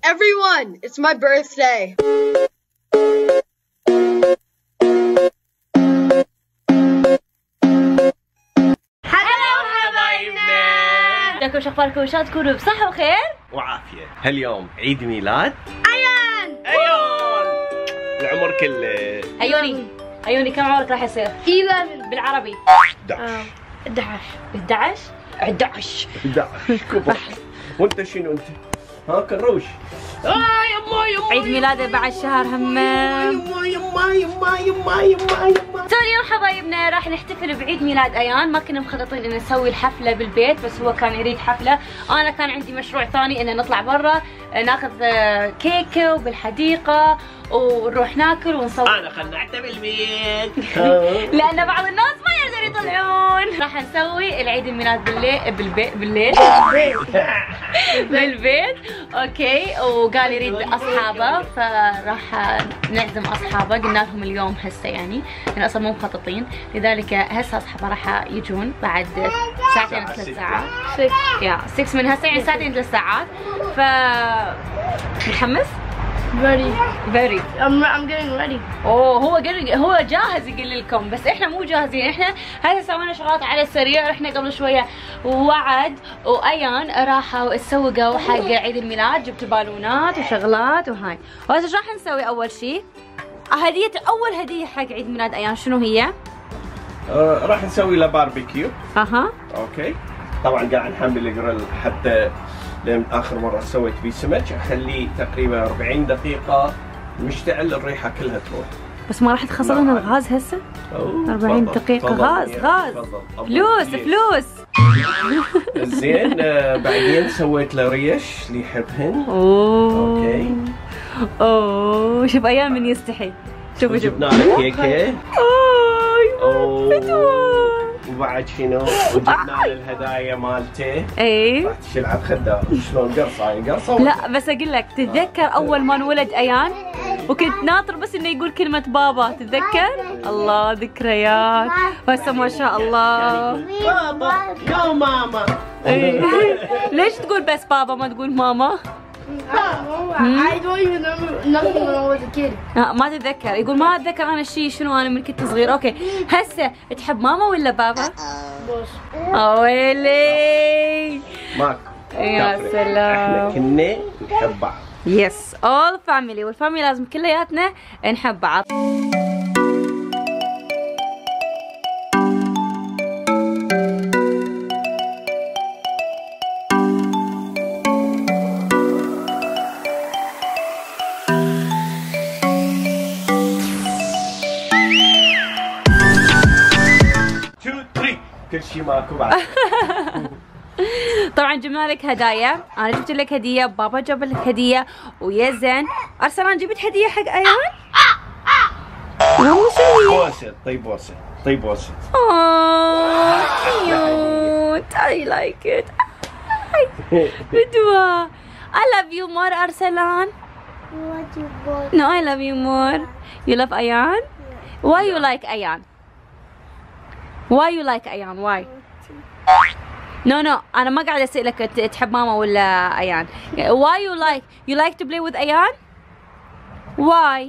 everyone, it's my birthday. ازيكم، شو اخباركم؟ ان شاء الله تكونوا بصحة وخير وعافية. هاليوم عيد ميلاد أيان. العمر كله. عيوني كم عمرك راح يصير؟ 11 بالعربي 11 كبر. وانت شنو انت؟ ها كروش. يما عيد ميلاده بعد شهر همه. اليوم حبايبنا راح نحتفل بعيد ميلاد ايان. ما كنا مخططين ان نسوي الحفله بالبيت، بس هو كان يريد حفله. انا كان عندي مشروع ثاني ان نطلع برا ناخذ كيكه وبالحديقه ونروح ناكل ونصور. انا خلعته بالبيت لان بعض الناس ما يقدروا يطلعون. راح نسوي العيد الميلاد بالليل بالبيت. اوكي، وقال يريد اصحابه، فراح نعزم اصحابه. قلنا لهم اليوم هسه يعني اصلا مو مخططين، لذلك هسه اصحابه راح يجون بعد ساعتين 3 ساعات. 6 من هسه يعني ساعتين 3 ساعات. ف متحمس؟ very I'm getting ready. هو جاهز يقول لكم، بس احنا مو جاهزين. احنا هسه سوينا شغلات على السريع. رحنا قبل شويه وعد وايان راحوا تسوقوا حق عيد الميلاد، جبت بالونات وشغلات وهاي. وهسه ايش راح نسوي؟ اول شيء اول هديه حق عيد ميلاد ايان شنو هي؟ راح نسوي له باربيكيو. اوكي، طبعا قاعد نحمل الجريل حتى لأن آخر مرة سويت فيه سمك أخليه تقريبا 40 دقيقة مشتعل، الريحة كلها تروح. بس ما راح تخسرون الغاز هسه؟ 40 دقيقة غاز فلوس. زين. بعدين سويت له ريش اللي يحبهن. اوكي. شوف ايام من يستحي. شوفوا جبنا له كيكة. وبعد شنو؟ وجبنا له الهدايا مالته. راح تشيل خدها شلون قرصه. لا بس اقول لك، تتذكر اول ما انولد ايان وكنت ناطر بس انه يقول كلمة بابا؟ تتذكر؟ الله ذكريات. وهسه ما شاء الله بابا يا ماما. ليش تقول بس بابا ما تقول ماما؟ I don't even remember nothing when I was a kid. ما تتذكر. يقول ما اتذكر انا شيء شنو انا من كنت صغير. اوكي، هسه تحب ماما ولا بابا؟ ويلي ماكو. يا سلام، احنا كنا نحب بعض. يس، اول فاميلي، والفاميلي لازم كلياتنا نحب بعض. كل شيء ماكو بعد. طبعا جبنا لك هدايا. انا جبت لك هديه، بابا جاب لك هديه، ويزن ارسلان جبت هديه حق ايان. والله شنو هي؟ بوسه. طيب بوسه. كيوت. I like it. بدوها. I love you more ارسلان. No, I love you more. You love ايان? Why you like ايان؟ Why you like أيان؟ Why؟ No أنا ما قاعدة أسألك تحب ماما ولا أيان. Why you like to play with أيان؟ Why؟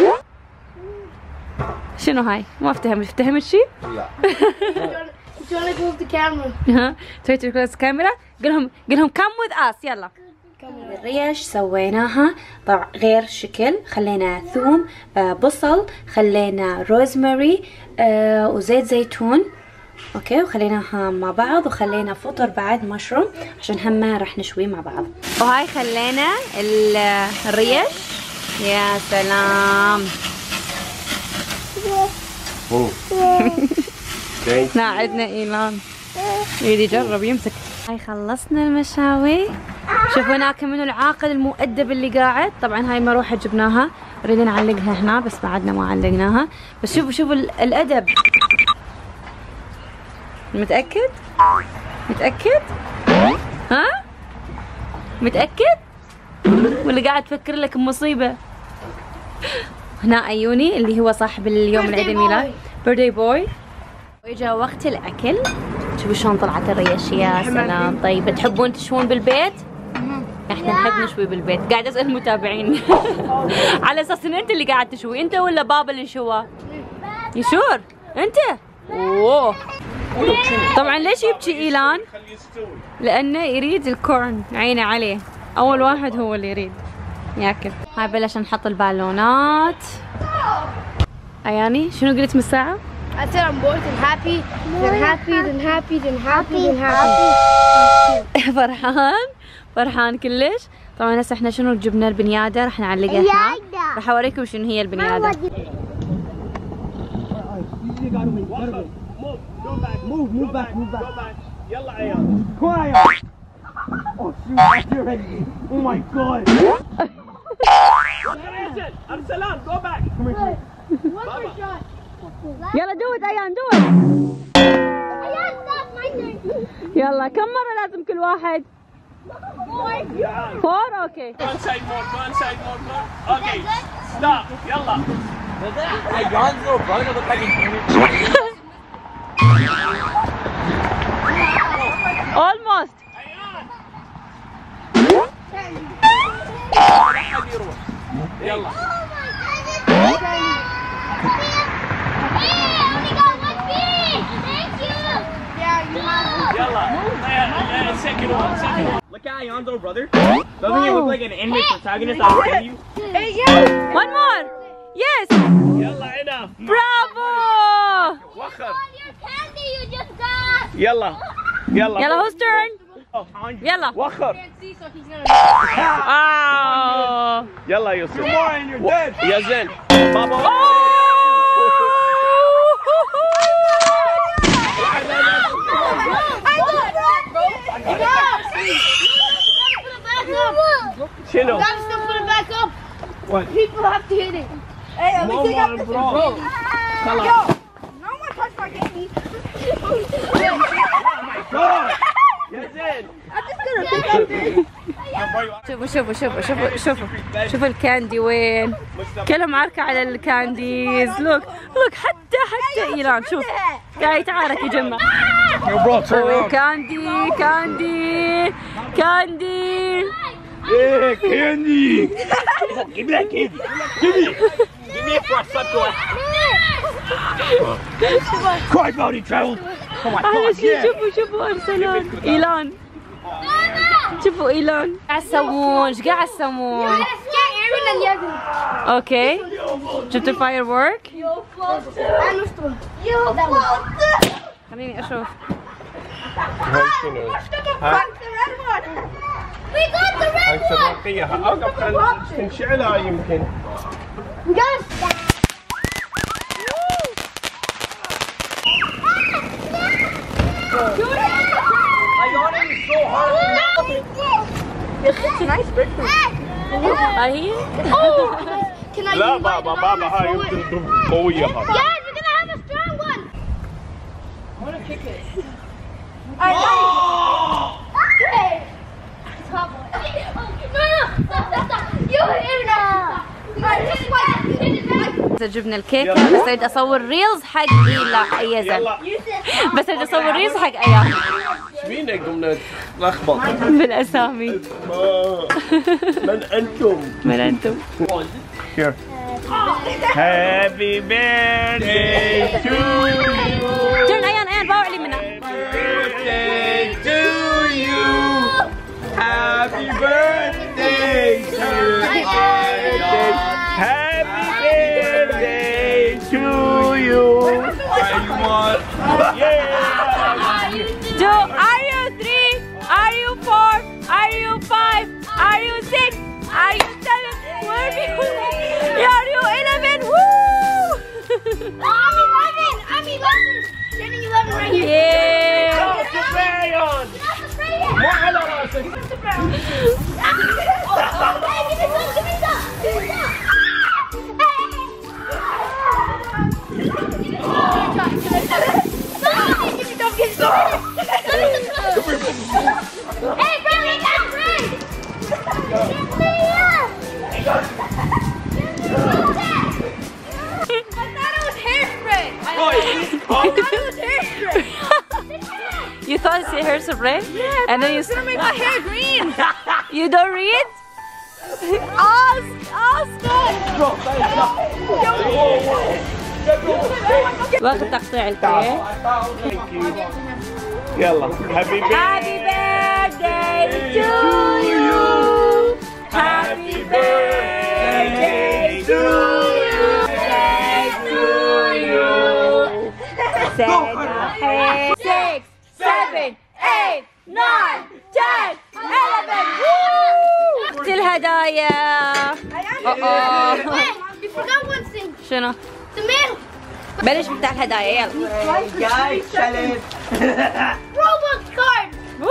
شنو هاي؟ ما افتهمت شيء؟ لا. Trying to close the camera. تبي تكلوز الكاميرا؟ قلهم come with us. يلا. الريش سويناها طبعا غير شكل. خلينا ثوم، بصل، خلينا روزماري وزيت زيتون. اوكي، وخليناها مع بعض، وخلينا فطر بعد مشروم عشان هم راح نشويه مع بعض. وهاي خلينا الريش. يا سلام. عندنا ايلان يريد يجرب يمسك. هاي خلصنا المشاوي. شوفوا هناك منو العاقل المؤدب اللي قاعد. طبعا هاي مروحه جبناها، نريد نعلقها هنا بس بعدنا ما علقناها. بس شوفوا الادب. متأكد؟ ها؟ متأكد؟ ولا قاعد تفكر لك بمصيبة؟ هنا أيوني اللي هو صاحب اليوم العيد الميلاد، بيرثدي بوي. وإجا وقت الأكل. شوفوا شلون طلعت الريش. يا سلام. طيب تحبون تشوون بالبيت؟ احنا نحب نشوي بالبيت. قاعد اسال المتابعين على اساس ان انت اللي قاعد تشوي، انت ولا بابا اللي شوى؟ يشور انت؟ اوه. طبعا ليش يبكي ايلان؟ لانه يريد الكورن، عينه عليه، اول واحد هو اللي يريد ياكل. هاي بلش نحط البالونات. اياني شنو قلت من الساعه؟ I said I'm bored and happy, then happy, then happy, then happy, then happy. فرحان كلش. طبعا هسه احنا شنو جبنا البنياده راح نعلقها هنا. راح اوريكم شنو هي البنياده. Move back. يلا عيال. Oh shoot, oh my god. Arsalan, go back. One more shot. يلا دوت ايان دوت. Ayan, stop my turn. يلا كم مرة لازم كل واحد؟ 4 اوكي. Go inside more. Okay, stop. يلا. Hey, John's little brother look like an almost. يلا. Second one. Look at Ayan's little brother. Doesn't he look like an anime protagonist? I'll tell you. One more. Yes. يلا enough. Bravo. وخر. Your candy you just got. يلا. يلا whose turn? يلا. وخر. So he's gonna. يلا يوسف. And you're dead. يا زين. بابا. شنو؟ Gotta still put it back up. What? People have to hit it. Hey, at least they got this bro. Yo, no one touched my candy. God. يا زين. I'm just gonna pick up this. شوفوا الكاندي وين. كلهم عاركة على الكانديز. لوك حتى ايلان شوف قاعد يتعارك يجمع. كاندي. Yeah, candy. Give me that candy. Give me it for a sucker. Cry about it, travel. Oh my god, yeah. شوفوا ارسلان ايلان. شوفوا ايلان قاعد تسوون. ايش قاعد تسوون؟ اوكي جبتوا الفاير وورك. خليني اشوف. We got the red one. أوقف تنشعلها يمكن. We got it. Ayan is so hard. It's a nice breakfast. هي Can I لا use بابا هاي يمكن قوية. Guys, you're gonna have a strong one. I wanna kick it. Hey. Stop. No. You hit it. جبنا الكيكة بس اريد اصور ريلز حق يزن. بس اريد اصور ريلز حق ايام. مين قمنا نلخبط بالاسامي. من انتم؟ Here. Happy birthday to you. جرن ايان باوع لي منها. Birthday to you. Happy birthday to you. Happy birthday to you. Are you 3? Are you 4? Are you 5? Are you 6? Are you 7? Where are you? Are you 11? Woo! I'm 11. Standing 11 right here. Yeah. Hey, Bradley, that's right. I thought it was hairspray. You thought it's hairspray? Yeah. And then you gonna make my hair green. You don't read? Ask وقت تقطيع الكيك. يلا happy birthday to you. Happy birthday to you. Say 6, 7, 8, 9, 10, 11. وقت الهدايا. You forgot one thing. شنو؟ The man. بلش بتاع الهدايا يلا. Guys, challenge. Roblox card.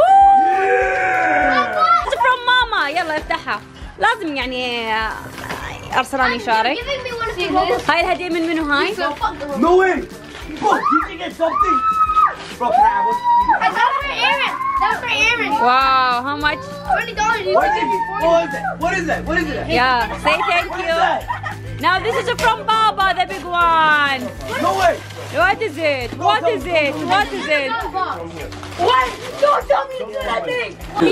It's from mama. يلا افتحها. لازم يعني ارسلان يشارك. Giving me one of these. هاي الهدية من منو هاي؟ No way. Bro, did you get something? Bro, can I have one? That's for Aaron. That's for Aaron. Wow, how much? $20. What is it? What is it? What is it? What is it? Yeah, say thank What is you. that? Now this is from Baba, the big one. No way. What is it? What is it? What is it? What? Don't tell me it's nothing.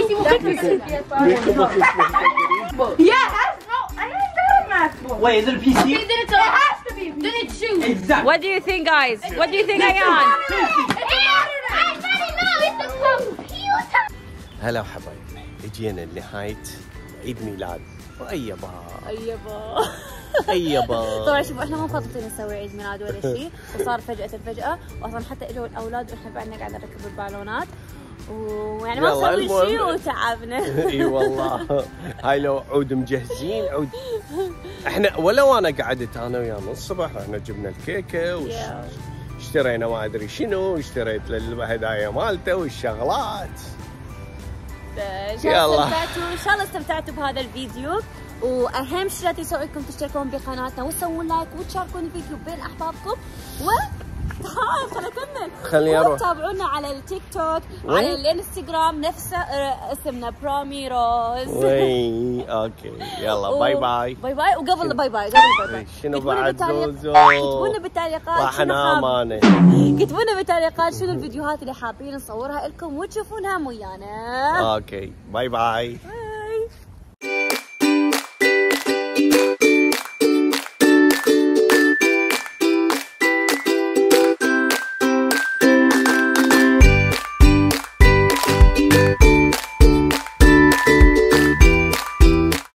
Yeah, no, I didn't do a math book. Wait, is it a PC? It has to be. Then it's shoes. Exactly. What do you think, guys? What do you think, Ayan? هلا وحبايبي، اجينا لنهاية عيد ميلاد وأيبا أيبا. طبعا شوفوا احنا مو مخططين نسوي عيد ميلاد ولا شيء، وصار فجأة، واصلا حتى اجوا الاولاد واحنا بعدنا قاعدين نركب البالونات، ويعني ما نسوي شيء وتعبنا. اي والله. هاي لو عود مجهزين عود. احنا ولو انا قعدت انا وياه من الصبح، احنا جبنا الكيكه اشترينا ما ادري شنو، اشتريت الهدايا مالته والشغلات. ان شاء الله استمتعتوا بهذا الفيديو، واهم شيء لا تنسوا انكم تشتركون بقناتنا وتسوون لايك وتشاركون الفيديو بين احبابكم تعال خليني اكمل. خليني اروح. وتابعونا على التيك توك، على الانستغرام نفسه اسمنا برامي روز. وي اوكي يلا باي باي. باي باي. وقبل باي باي شنو بعد زوزو؟ كتبونا بالتعليقات راح انام انا. كتبونا بالتعليقات شنو الفيديوهات اللي حابين نصورها لكم وتشوفونها ويانا. اوكي باي باي.